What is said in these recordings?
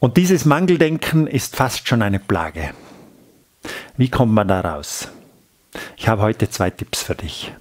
Und dieses Mangeldenken ist fast schon eine Plage. Wie kommt man da raus? Ich habe heute 2 Tipps für dich.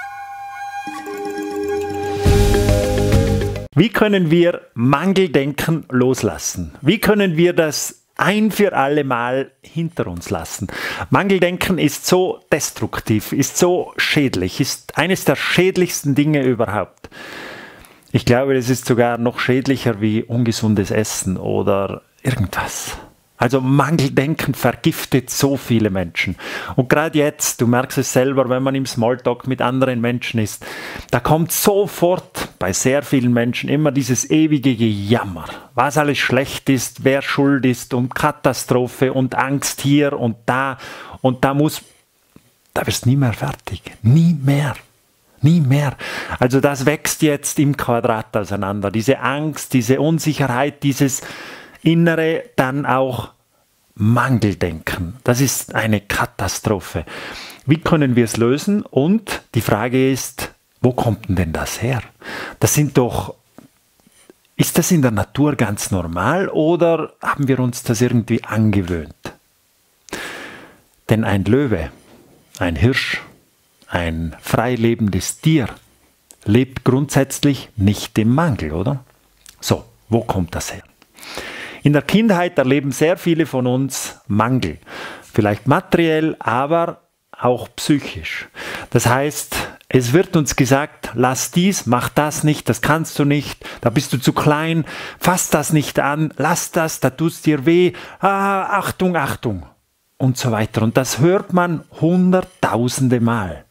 Wie können wir Mangeldenken loslassen? Wie können wir das ein für alle Mal hinter uns lassen? Mangeldenken ist so destruktiv, ist so schädlich, ist eines der schädlichsten Dinge überhaupt. Ich glaube, es ist sogar noch schädlicher wie ungesundes Essen oder irgendwas. Also Mangeldenken vergiftet so viele Menschen. Und gerade jetzt, du merkst es selber, wenn man im Smalltalk mit anderen Menschen ist, da kommt sofort bei sehr vielen Menschen immer dieses ewige Gejammer, was alles schlecht ist, wer schuld ist und Katastrophe und Angst hier und da wirst du nie mehr fertig. Nie mehr. Nie mehr. Also das wächst jetzt im Quadrat auseinander. Diese Angst, diese Unsicherheit, dieses innere, dann auch Mangeldenken. Das ist eine Katastrophe. Wie können wir es lösen? Und die Frage ist, wo kommt denn das her? Ist das in der Natur ganz normal oder haben wir uns das irgendwie angewöhnt? Denn ein Löwe, ein Hirsch, ein frei lebendes Tier lebt grundsätzlich nicht im Mangel, oder? So, wo kommt das her? In der Kindheit erleben sehr viele von uns Mangel. Vielleicht materiell, aber auch psychisch. Das heißt, es wird uns gesagt, lass dies, mach das nicht, das kannst du nicht, da bist du zu klein, fass das nicht an, lass das, da tut's dir weh, Achtung, Achtung und so weiter. Und das hört man hunderttausende Mal.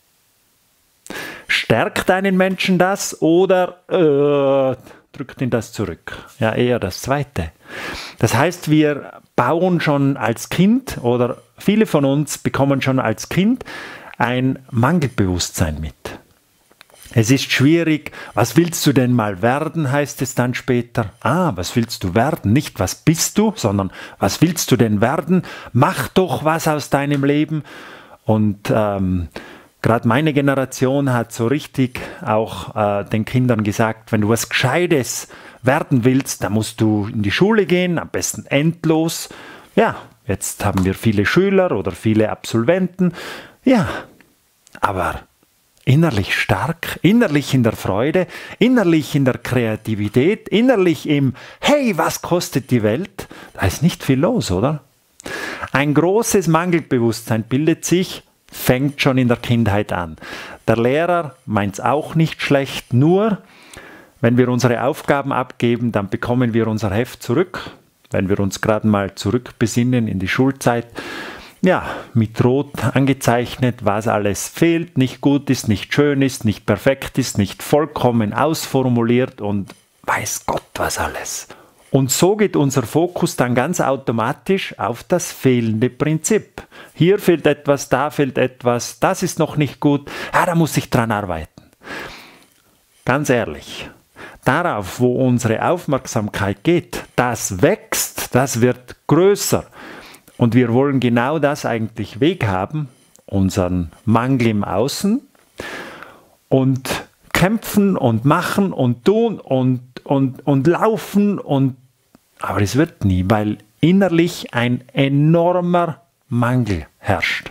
Stärkt einen Menschen das oder drückt ihn das zurück? Ja, eher das Zweite. Das heißt, wir bauen schon als Kind oder viele von uns bekommen schon als Kind ein Mangelbewusstsein mit. Es ist schwierig, was willst du denn mal werden, heißt es dann später. Was willst du werden? Nicht, was bist du, sondern was willst du denn werden? Mach doch was aus deinem Leben. Und gerade meine Generation hat so richtig auch den Kindern gesagt, wenn du was Gescheites werden willst, dann musst du in die Schule gehen, am besten endlos. Ja, jetzt haben wir viele Schüler oder viele Absolventen. Ja, aber innerlich stark, innerlich in der Freude, innerlich in der Kreativität, innerlich im Hey, was kostet die Welt? Da ist nicht viel los, oder? Ein großes Mangelbewusstsein bildet sich, fängt schon in der Kindheit an. Der Lehrer meint es auch nicht schlecht, nur wenn wir unsere Aufgaben abgeben, dann bekommen wir unser Heft zurück. Wenn wir uns gerade mal zurückbesinnen in die Schulzeit, ja, mit Rot angezeichnet, was alles fehlt, nicht gut ist, nicht schön ist, nicht perfekt ist, nicht vollkommen ausformuliert und weiß Gott was alles. Und so geht unser Fokus dann ganz automatisch auf das fehlende Prinzip. Hier fehlt etwas, da fehlt etwas, das ist noch nicht gut, da muss ich dran arbeiten. Ganz ehrlich, darauf, wo unsere Aufmerksamkeit geht, das wächst, das wird größer. Und wir wollen genau das eigentlich weghaben, unseren Mangel im Außen und kämpfen und machen und tun und laufen aber es wird nie, weil innerlich ein enormer Mangel herrscht.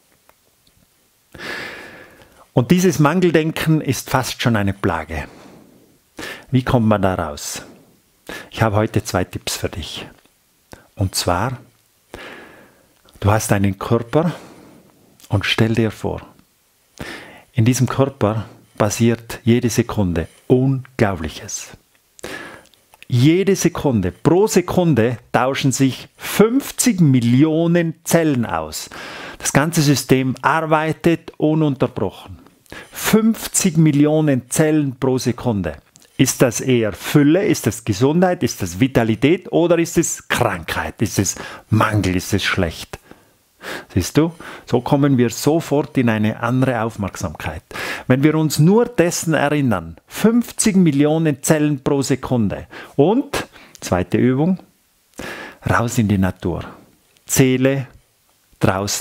Und dieses Mangeldenken ist fast schon eine Plage. Wie kommt man da raus? Ich habe heute 2 Tipps für dich. Und zwar, du hast einen Körper und stell dir vor, in diesem Körper passiert jede Sekunde Unglaubliches. Jede Sekunde, pro Sekunde tauschen sich 50 Millionen Zellen aus. Das ganze System arbeitet ununterbrochen. 50 Millionen Zellen pro Sekunde. Ist das eher Fülle, ist das Gesundheit, ist das Vitalität oder ist es Krankheit, ist es Mangel, ist es schlecht? Siehst du, so kommen wir sofort in eine andere Aufmerksamkeit. Wenn wir uns nur dessen erinnern, 50 Millionen Zellen pro Sekunde und, zweite Übung, raus in die Natur. Zähle draußen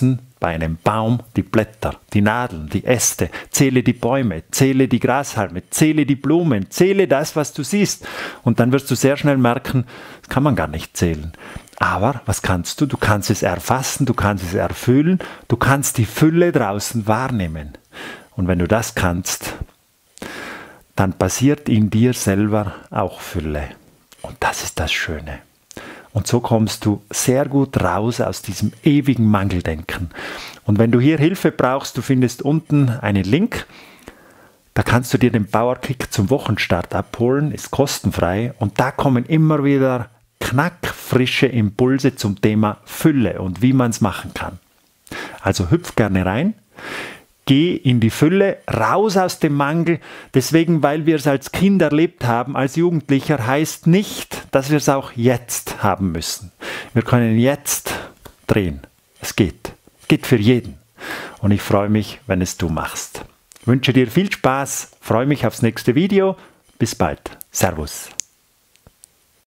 bei einem Baum die Blätter, die Nadeln, die Äste, zähle die Bäume, zähle die Grashalme, zähle die Blumen, zähle das, was du siehst. Und dann wirst du sehr schnell merken, das kann man gar nicht zählen. Aber was kannst du? Du kannst es erfassen, du kannst es erfüllen, du kannst die Fülle draußen wahrnehmen. Und wenn du das kannst, dann passiert in dir selber auch Fülle. Und das ist das Schöne. Und so kommst du sehr gut raus aus diesem ewigen Mangeldenken. Und wenn du hier Hilfe brauchst, du findest unten einen Link. Da kannst du dir den Powerkick zum Wochenstart abholen, ist kostenfrei. Und da kommen immer wieder knackfrische Impulse zum Thema Fülle und wie man es machen kann. Also hüpf gerne rein. Geh in die Fülle, raus aus dem Mangel. Deswegen, weil wir es als Kind erlebt haben, als Jugendlicher, heißt nicht, dass wir es auch jetzt haben müssen. Wir können jetzt drehen. Es geht. Es geht für jeden. Und ich freue mich, wenn es du machst. Ich wünsche dir viel Spaß, freue mich aufs nächste Video. Bis bald. Servus.